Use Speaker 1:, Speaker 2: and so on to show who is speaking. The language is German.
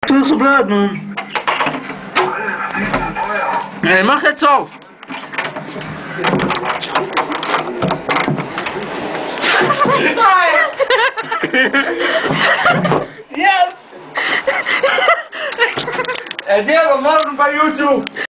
Speaker 1: Du bist so blöd, Mann. Ey, mach jetzt auf! Yes! Er wird morgen bei YouTube!